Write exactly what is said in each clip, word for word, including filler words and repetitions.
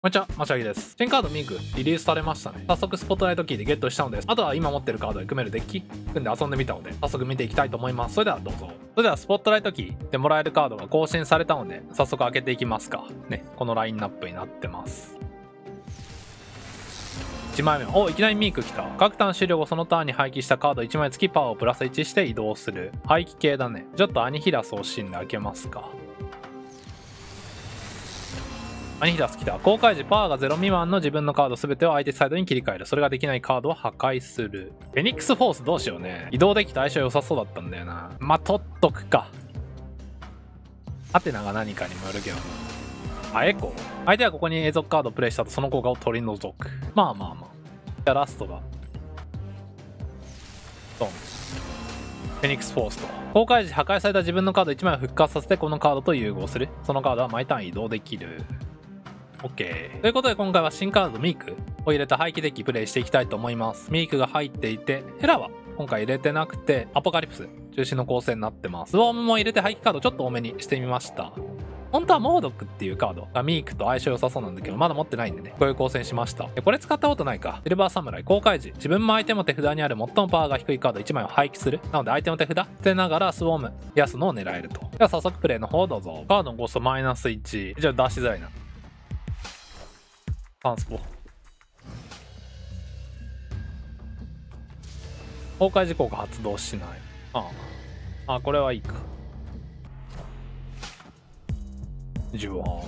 こんにちは、ましゃぎです。新カードミークリリースされましたね。早速スポットライトキーでゲットしたのです。あとは今持ってるカードで組めるデッキ組んで遊んでみたので、早速見ていきたいと思います。それではどうぞ。それではスポットライトキーでもらえるカードが更新されたので、早速開けていきますか。ね、このラインナップになってます。いちまいめ。お、いきなりミーク来た。各ターン終了後そのターンに廃棄したカードいちまい付きパワーをプラスいちして移動する。廃棄系だね。ちょっとアニヒラスを惜しんで開けますか。アニヒラス来た。公開時パワーがゼロ未満の自分のカード全てを相手サイドに切り替える。それができないカードは破壊する。フェニックスフォースどうしようね。移動できて相性良さそうだったんだよな。まあ、取っとくか。アテナが何かにもよるけど。あ、エコー。相手はここに永続カードをプレイしたとその効果を取り除く。まあまあまあ。じゃあラストが。ドン。フェニックスフォースと。公開時破壊された自分のカードいちまいを復活させてこのカードと融合する。そのカードは毎ターン移動できる。OK。ということで今回は新カードミークを入れた廃棄デッキプレイしていきたいと思います。ミークが入っていて、ヘラは今回入れてなくて、アポカリプス中心の構成になってます。スウォームも入れて廃棄カードちょっと多めにしてみました。本当はモードックっていうカードがミークと相性良さそうなんだけど、まだ持ってないんでね、こういう構成にしました。これ使ったことないか。シルバーサムライ。公開時、自分も相手も手札にある最もパワーが低いカードいちまいを廃棄する。なので相手の手札捨てながらスウォーム、癒すのを狙えると。では早速プレイの方どうぞ。カードのコストマイナスいち。じゃあ出しづらいな。トランスポ。崩壊時効が発動しない。ああ。あ、これはいいか。じゅわーん。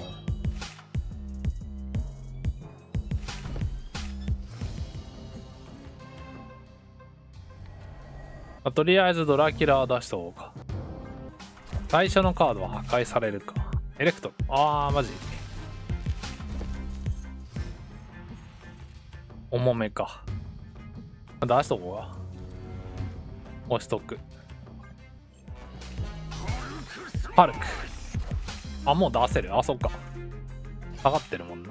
まあ、とりあえずドラキュラー出した方が。最初のカードは破壊されるか。エレクトロ。あー、マジ。重めか。出しとこうか。押しとく。パルク。あ、もう出せる。あ、そっか。下がってるもんな。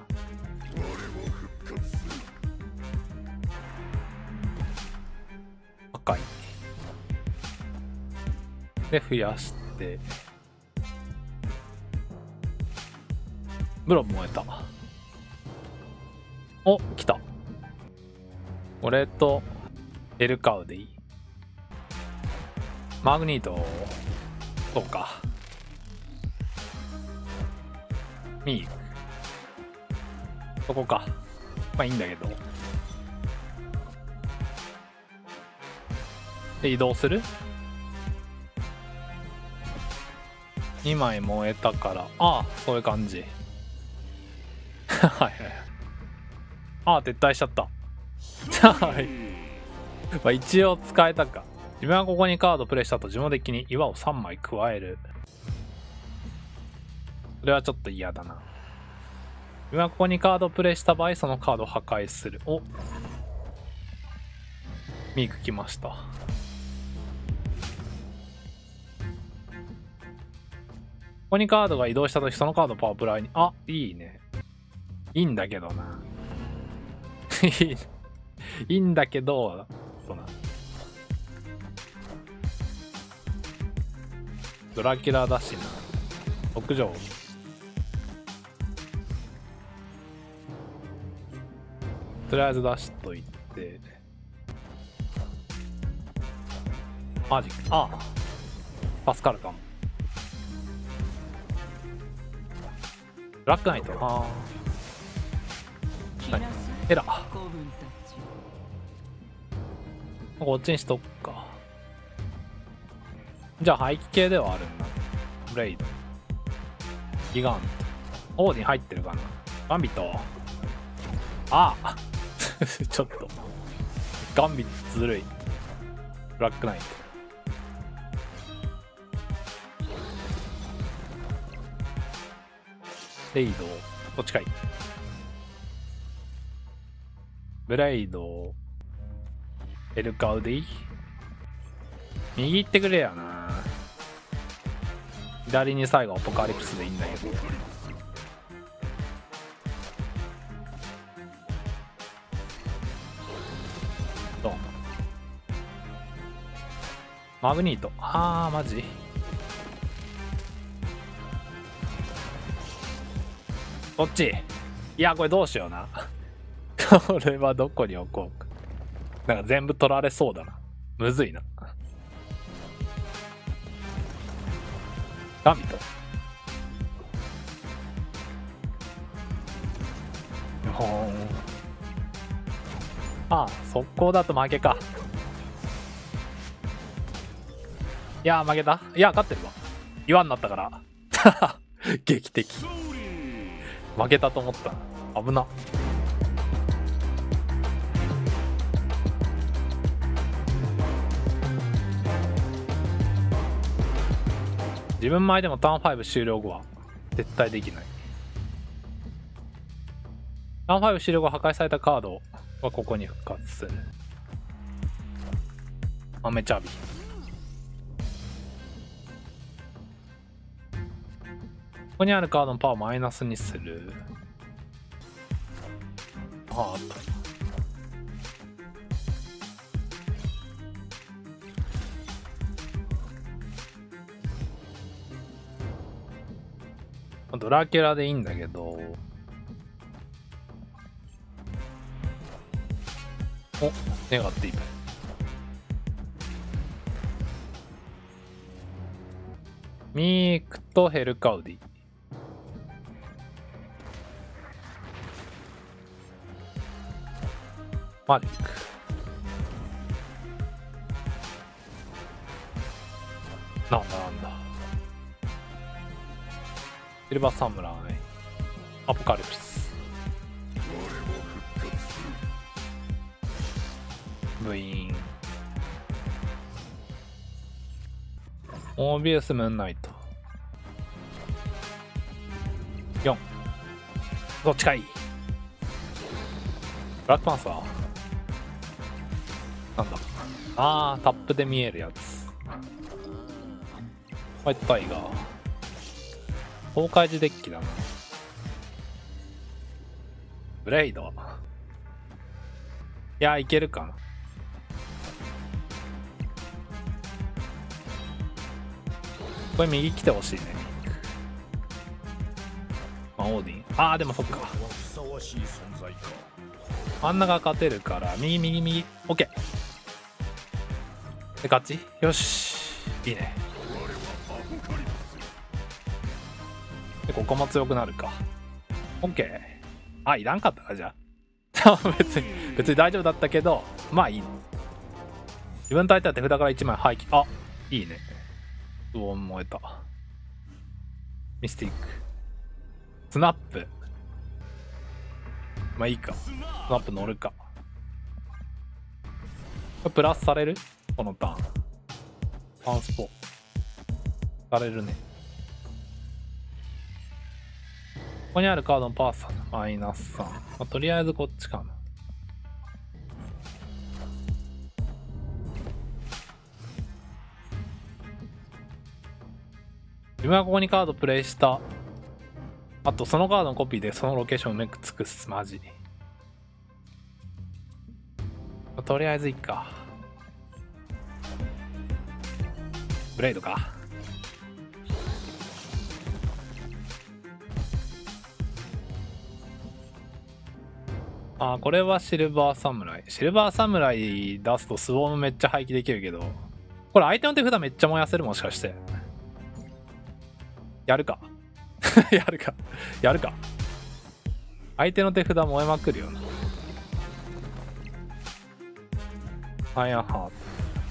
赤い。で、増やして。ブロン燃えた。お、来た。俺とエルカウでいい。マグニート、そうか。ミーク。そこか。まあいいんだけど。で、移動する ?に 枚燃えたから。ああ、そういう感じ。はいはい。ああ、撤退しちゃった。はい。まあ一応使えたか。自分はここにカードプレイした後、自分のデッキに岩をさんまい加える。それはちょっと嫌だな。自分はここにカードプレイした場合、そのカードを破壊する。お、ミーク来ました。ここにカードが移動した時、そのカードパワープライに。あ、いいね。いいんだけどな。いいんだけど、そうな。ドラキュラだしな。屋上。とりあえず出しといて。マジか。ああ。助かるかも。ブラックナイト。ああ。エラ。こっちにしとくか。じゃあ廃棄系ではあるんだ。ブレイド。ギガント。オーディン入ってるかな。ガンビット。ああちょっと。ガンビットずるい。ブラックナイト。レイド。こっちかい。ブレイド。エルカウディ。右行ってくれやな。左に最後アポカリプスでいいんだけど。どうマグニート。あー、マジこっち。 いや、これどうしような。これはどこに置こうか。なんか全部取られそうだな。むずいな。ガンビト。ほーん。ああ、速攻だと負けか。いやー、負けた。いや、勝ってるわ。岩になったから。劇的。負けたと思った。危な。自分前でもターンファイブ終了後は絶対できない。ターンファイブ終了後破壊されたカードはここに復活する。豆チャビ。ここにあるカードのパワーをマイナスにする。ああ、あった。ドラキュラでいいんだけど。お、ネガティブ。ミークとヘルカウディ。マジック。なんだなんだ。シルバーサムライ。アポカリプス。部員。モービウスムーンナイト。よん。どっちかいい。ブラックパンサー。なんだ。あー、タップで見えるやつ。ホワイトタイガー。崩壊時デッキだな。ブレイド。いや、いけるかな。これ右来てほしいね。まあ、オーディン。あー、でもそっか。真ん中勝てるから、右右右。オッケー。で、勝ちよし。いいね。で、ここも強くなるか。オッケー。あ、いらんかったか、じゃあ。別に、別に大丈夫だったけど、まあいいの。自分と相手は手札からいちまい廃棄。あ、いいね。うお、燃えた。ミスティック。スナップ。まあいいか。スナップ乗るか。これプラスされる？このターン。ターンスポ。されるね。ここにあるカードのパーサーマイナスさん。まあ、とりあえずこっちかな。自分はここにカードプレイした。あとそのカードのコピーでそのロケーションをうまく尽くす。マジ。まあ、とりあえずいいか。ブレイドか。あ、これはシルバーサムライ。シルバーサムライ出すとスウォームめっちゃ廃棄できるけど、これ相手の手札めっちゃ燃やせる、もしかして。やるか。やるか。やるか。相手の手札燃えまくるよな。アイアンハート。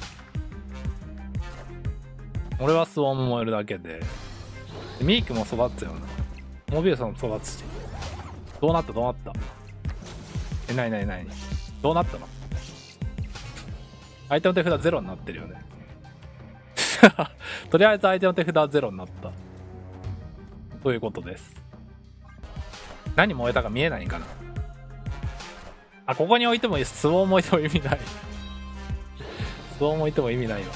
俺はスウォーム燃えるだけで。ミークも育つよな。モビルスも育つし。どうなったどうなったえ、なになになにどうなったの？相手の手札ゼロになってるよね。とりあえず相手の手札はゼロになった。ということです。何燃えたか見えないんかな。あ、ここに置いてもいい。スウォーム置いても意味ない。スウォーム置いても意味ないわ。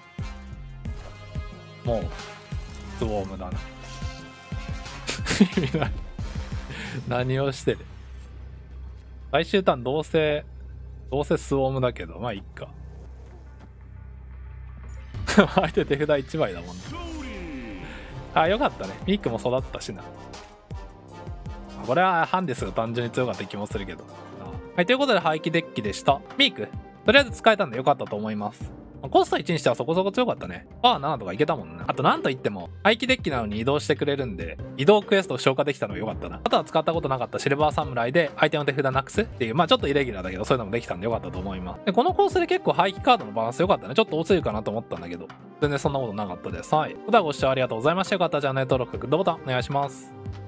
もう、スウォームだな。意味ない。何をしてる。最終ターンどうせ、どうせスウォームだけど、まあいっか。相手手札いちまいだもんね。あ、よかったね。ミークも育ったしな。 これはハンデスが単純に強かった気もするけど。はい、ということで廃棄デッキでした。ミーク。とりあえず使えたんでよかったと思います。コストいちにしてはそこそこ強かったね。パワーななとかいけたもんね。あとなんといっても、廃棄デッキなのに移動してくれるんで、移動クエストを消化できたのが良かったな。あとは使ったことなかったシルバーサムライで相手の手札なくすっていう、まあちょっとイレギュラーだけど、そういうのもできたんで良かったと思います。で、このコースで結構廃棄カードのバランス良かったね。ちょっと多すぎるかなと思ったんだけど、全然そんなことなかったです。はい。それではご視聴ありがとうございました。よかったらチャンネル登録、グッドボタンお願いします。